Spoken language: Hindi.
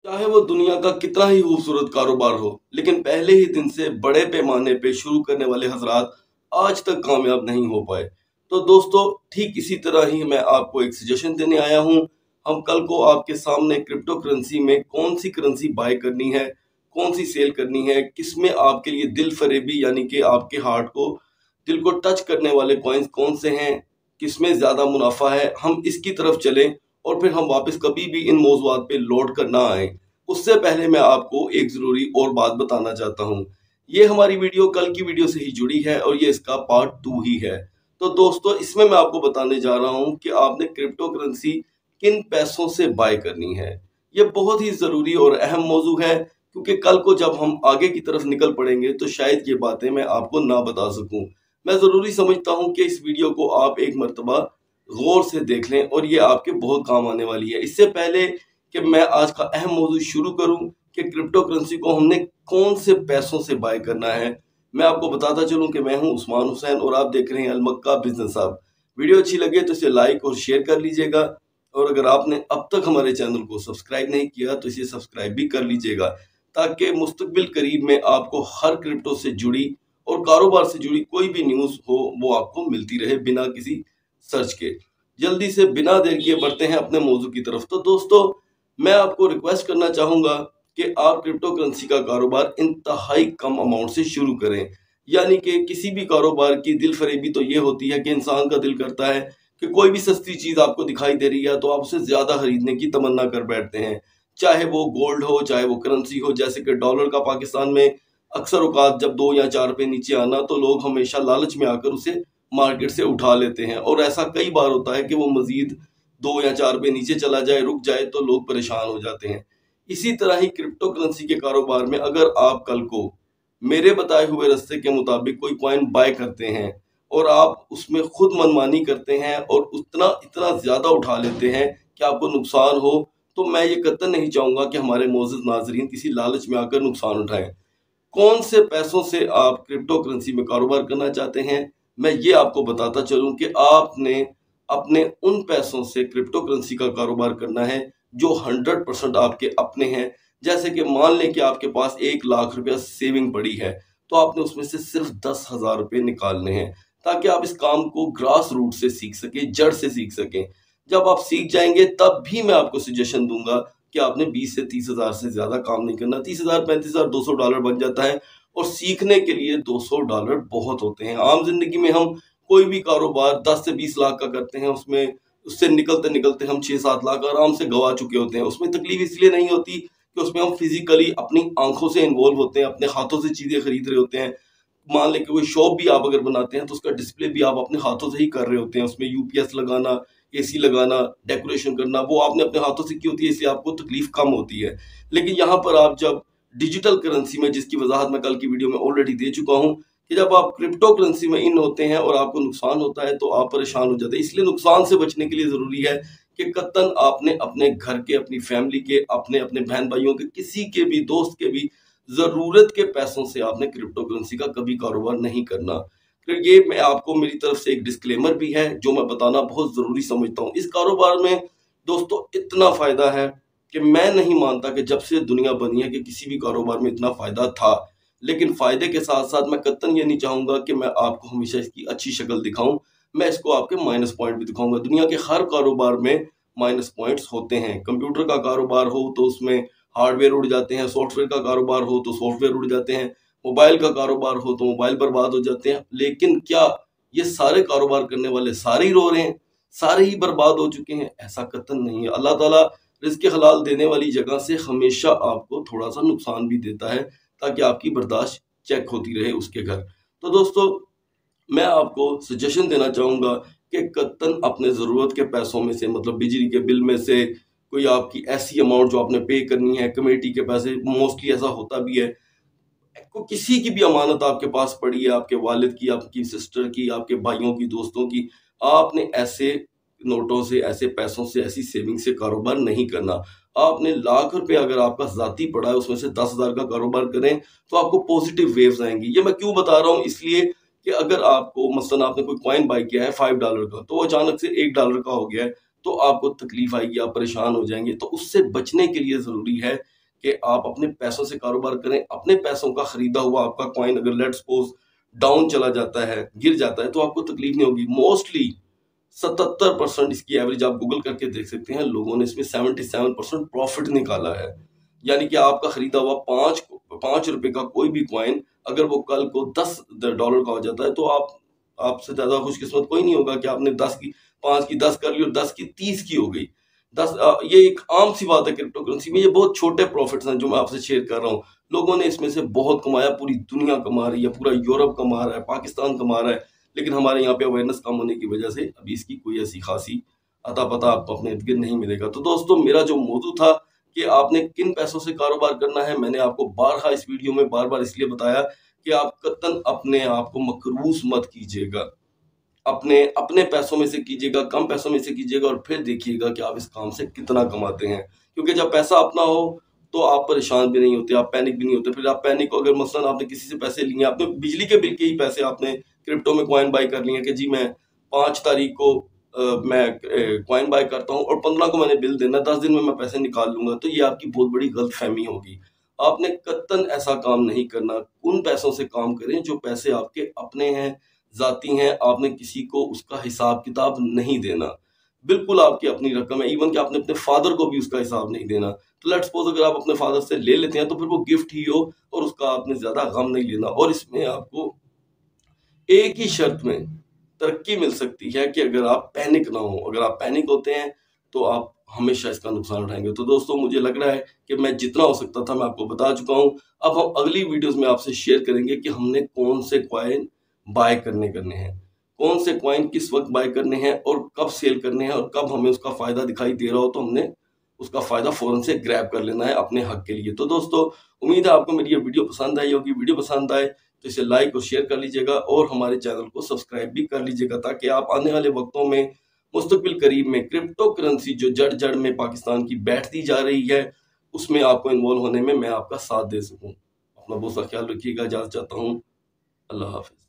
चाहे वो दुनिया का कितना ही खूबसूरत कारोबार हो, लेकिन पहले ही दिन से बड़े पैमाने पे शुरू करने वाले हजरात आज तक कामयाब नहीं हो पाए। तो दोस्तों, ठीक इसी तरह ही मैं आपको एक सजेशन देने आया हूँ। हम कल को आपके सामने क्रिप्टो करेंसी में कौन सी करेंसी बाय करनी है, कौन सी सेल करनी है, किसमें आपके लिए दिल फरेबी यानी कि आपके हार्ट को, दिल को टच करने वाले कॉइन्स कौन से हैं, किसमें ज्यादा मुनाफा है, हम इसकी तरफ चलें और फिर हम वापस कभी भी इन मौजूआत पे लौट कर ना आए। उससे पहले मैं आपको एक जरूरी और बात बताना चाहता हूँ। ये हमारी वीडियो कल की वीडियो से ही जुड़ी है और ये इसका पार्ट 2 ही है। तो दोस्तों, इसमें मैं आपको बताने जा रहा हूँ कि आपने क्रिप्टो करेंसी किन पैसों से बाय करनी है। ये बहुत ही जरूरी और अहम मौजू है, क्योंकि कल को जब हम आगे की तरफ निकल पड़ेंगे तो शायद ये बातें मैं आपको ना बता सकूं। मैं जरूरी समझता हूं कि इस वीडियो को आप एक मर्तबा गौर से देख लें और ये आपके बहुत काम आने वाली है। इससे पहले कि मैं आज का अहम मौजू शुरू करूं कि क्रिप्टो करेंसी को हमने कौन से पैसों से बाय करना है, मैं आपको बताता चलूं कि मैं हूं उस्मान हुसैन और आप देख रहे हैं अलमक्का बिजनेस हब। वीडियो अच्छी लगे तो इसे लाइक और शेयर कर लीजिएगा, और अगर आपने अब तक हमारे चैनल को सब्सक्राइब नहीं किया तो इसे सब्सक्राइब भी कर लीजिएगा, ताकि मुस्तकबिल करीब में आपको हर क्रिप्टो से जुड़ी और कारोबार से जुड़ी कोई भी न्यूज़ हो वो आपको मिलती रहे बिना किसी सर्च के। जल्दी से बिना देर किए बढ़ते हैं अपने मौजू की तरफ। तो दोस्तों, मैं आपको रिक्वेस्ट करना चाहूंगा कि आप क्रिप्टो करेंसी का कारोबार इंतहाई कम अमाउंट से शुरू करें। यानी कि किसी भी कारोबार की दिल फरेबी तो ये होती है कि इंसान का दिल करता है कि कोई भी सस्ती चीज आपको दिखाई दे रही है तो आप उसे ज्यादा खरीदने की तमन्ना कर बैठते हैं, चाहे वो गोल्ड हो, चाहे वो करेंसी हो। जैसे कि डॉलर का पाकिस्तान में अक्सर औकात जब 2 या 4 पे नीचे आना तो लोग हमेशा लालच में आकर उसे मार्केट से उठा लेते हैं, और ऐसा कई बार होता है कि वो मजीद 2 या 4 पे नीचे चला जाए, रुक जाए, तो लोग परेशान हो जाते हैं। इसी तरह ही क्रिप्टो करेंसी के कारोबार में अगर आप कल को मेरे बताए हुए रास्ते के मुताबिक कोई कॉइन बाय करते हैं और आप उसमें खुद मनमानी करते हैं और उतना इतना ज्यादा उठा लेते हैं कि आपको नुकसान हो, तो मैं ये कतई नहीं चाहूंगा कि हमारे मोअज़्ज़िज़ नाज़रीन किसी लालच में आकर नुकसान उठाएं। कौन से पैसों से आप क्रिप्टो करेंसी में कारोबार करना चाहते हैं, मैं ये आपको बताता चलूं कि आपने अपने उन पैसों से क्रिप्टो करेंसी का कारोबार करना है जो 100% आपके अपने हैं। जैसे कि मान लें कि आपके पास 1 लाख रुपया सेविंग पड़ी है, तो आपने उसमें से सिर्फ 10,000 रुपये निकालने हैं, ताकि आप इस काम को ग्रास रूट से सीख सकें, जड़ से सीख सकें। जब आप सीख जाएंगे तब भी मैं आपको सजेशन दूंगा कि आपने 20 से 30,000 से ज्यादा काम नहीं करना। 30,000, 35,000, $200 बन जाता है, और सीखने के लिए $200 बहुत होते हैं। आम जिंदगी में हम कोई भी कारोबार 10 से 20 लाख का करते हैं, उसमें उससे निकलते निकलते हम 6-7 लाख आराम से गवा चुके होते हैं। उसमें तकलीफ इसलिए नहीं होती कि उसमें हम फिजिकली अपनी आंखों से इन्वॉल्व होते हैं, अपने हाथों से चीजें खरीद रहे होते हैं। मान लें कि कोई शॉप भी आप अगर बनाते हैं तो उसका डिस्प्ले भी आप अपने हाथों से ही कर रहे होते हैं। उसमें यूपीएस लगाना, एसी लगाना, डेकोरेशन करना, वो आपने अपने हाथों से की होती है, इसलिए आपको तकलीफ कम होती है। लेकिन यहाँ पर आप जब डिजिटल करेंसी में, जिसकी वजाहत मैं कल की वीडियो में ऑलरेडी दे चुका हूँ, कि जब आप क्रिप्टो करेंसी में इन होते हैं और आपको नुकसान होता है तो आप परेशान हो जाते हैं। इसलिए नुकसान से बचने के लिए जरूरी है कि कतन आपने अपने घर के, अपनी फैमिली के, अपने अपने बहन भाइयों के, किसी के भी दोस्त के भी जरूरत के पैसों से आपने क्रिप्टो करेंसी का कभी कारोबार नहीं करना। फिर ये मैं आपको, मेरी तरफ से एक डिस्क्लेमर भी है जो मैं बताना बहुत जरूरी समझता हूँ। इस कारोबार में दोस्तों इतना फायदा है कि मैं नहीं मानता कि जब से दुनिया बनी है कि किसी भी कारोबार में इतना फायदा था। लेकिन फायदे के साथ साथ मैं कतई ये नहीं चाहूंगा कि मैं आपको हमेशा इसकी अच्छी शक्ल दिखाऊं, मैं इसको आपके माइनस पॉइंट भी दिखाऊंगा। दुनिया के हर कारोबार में माइनस पॉइंट्स होते हैं। कंप्यूटर का कारोबार हो तो उसमें हार्डवेयर उड़ जाते हैं, सॉफ्टवेयर का कारोबार हो तो सॉफ्टवेयर उड़ जाते हैं, मोबाइल का कारोबार हो तो मोबाइल बर्बाद हो जाते हैं। लेकिन क्या ये सारे कारोबार करने वाले सारे ही रो रहे हैं, सारे ही बर्बाद हो चुके हैं? ऐसा कतई नहीं है। अल्लाह ताला रिज़्क़ हलाल देने वाली जगह से हमेशा आपको थोड़ा सा नुकसान भी देता है, ताकि आपकी बर्दाश्त चेक होती रहे उसके घर। तो दोस्तों, मैं आपको सजेशन देना चाहूंगा कि कतन अपने ज़रूरत के पैसों में से, मतलब बिजली के बिल में से, कोई आपकी ऐसी अमाउंट जो आपने पे करनी है, कमेटी के पैसे, मोस्टली ऐसा होता भी है, को किसी की भी अमानत आपके पास पड़ी है, आपके वालिद की, आपकी सिस्टर की, आपके भाइयों की, दोस्तों की, आपने ऐसे नोटों से, ऐसे पैसों से, ऐसी सेविंग से कारोबार नहीं करना। आपने लाख रुपए अगर आपका जाती पड़ा है उसमें से 10,000 का कारोबार करें तो आपको पॉजिटिव वेव्स आएंगी। ये मैं क्यों बता रहा हूँ, इसलिए कि अगर आपको मसलन आपने कोई कॉइन बाय किया है $5 का, तो वो अचानक से $1 का हो गया है, तो आपको तकलीफ आएगी, आप परेशान हो जाएंगे। तो उससे बचने के लिए जरूरी है कि आप अपने पैसों से कारोबार करें। अपने पैसों का खरीदा हुआ आपका कॉइन अगर लेट्स सपोज डाउन चला जाता है, गिर जाता है, तो आपको तकलीफ नहीं होगी। मोस्टली 77% इसकी एवरेज आप गूगल करके देख सकते हैं, लोगों ने इसमें 77% प्रॉफिट निकाला है। यानी कि आपका खरीदा हुआ पांच रुपए का कोई भी कॉइन अगर वो कल को $10 का हो जाता है, तो आपसे ज्यादा खुशकिस्मत कोई नहीं होगा कि आपने 5 की 10 कर ली और 10 की 30 की हो गई। ये एक आम सी बात है क्रिप्टो करेंसी में। ये बहुत छोटे प्रॉफिट्स हैं जो मैं आपसे शेयर कर रहा हूँ। लोगों ने इसमें से बहुत कमाया, पूरी दुनिया कमा रही है, पूरा यूरोप कमा रहा है, पाकिस्तान कमा रहा है, लेकिन हमारे यहाँ पे अवेयरनेस कम होने की वजह से अभी इसकी कोई ऐसी खासी अता पता आपको अपने इर्द गिर्द नहीं मिलेगा। तो दोस्तों, मेरा जो मौजू था कि आपने किन पैसों से कारोबार करना है, मैंने आपको बारहा इस वीडियो में बार इसलिए बताया कि आप कतन अपने आप को मकरूज मत कीजिएगा। अपने पैसों में से कीजिएगा, कम पैसों में से कीजिएगा और फिर देखिएगा कि आप इस काम से कितना कमाते हैं। क्योंकि जब पैसा अपना हो तो आप परेशान भी नहीं होते, आप पैनिक भी नहीं होते। फिर आप पैनिक हो, अगर मसलन आपने किसी से पैसे लिए, आपने बिजली के बिल के ही पैसे आपने क्रिप्टो में कॉइन बाय कर लिए कि जी मैं 5 तारीख को मैं कॉइन बाय करता हूँ और 15 को मैंने बिल देना, 10 दिन में मैं पैसे निकाल लूंगा, तो ये आपकी बहुत बड़ी गलतफहमी होगी। आपने कतन ऐसा काम नहीं करना। उन पैसों से काम करें जो पैसे आपके अपने हैं, जाती हैं। आपने किसी को उसका हिसाब किताब नहीं देना, बिल्कुल आपकी अपनी रकम है। इवन कि आपने अपने फादर को भी उसका हिसाब नहीं देना। तो लेट्स सपोज अगर आप अपने फादर से ले लेते हैं तो फिर वो गिफ्ट ही हो और उसका आपने ज्यादा गम नहीं लेना। और इसमें आपको एक ही शर्त में तरक्की मिल सकती है कि अगर आप पैनिक ना हो। अगर आप पैनिक होते हैं तो आप हमेशा इसका नुकसान उठाएंगे। तो दोस्तों, मुझे लग रहा है कि मैं जितना हो सकता था मैं आपको बता चुका हूं। अब हम अगली वीडियोस में आपसे शेयर करेंगे कि हमने कौन से कॉइन बाय करने हैं, कौन से कॉइन किस वक्त बाय करने हैं और कब सेल करने हैं, और कब हमें उसका फायदा दिखाई दे रहा हो तो हमने उसका फायदा फौरन से ग्रैब कर लेना है अपने हक के लिए। तो दोस्तों, उम्मीद है आपको मेरी ये वीडियो पसंद आई होगी। वीडियो पसंद आए तो इसे लाइक और शेयर कर लीजिएगा और हमारे चैनल को सब्सक्राइब भी कर लीजिएगा, ताकि आप आने वाले वक्तों में मुस्तकबिल करीब में क्रिप्टो करेंसी जो जड़ में पाकिस्तान की बैठती जा रही है उसमें आपको इन्वॉल्व होने में मैं आपका साथ दे सकूं। अपना बहुत सा ख्याल रखिएगा। इजाजत चाहता हूं। अल्लाह हाफिज।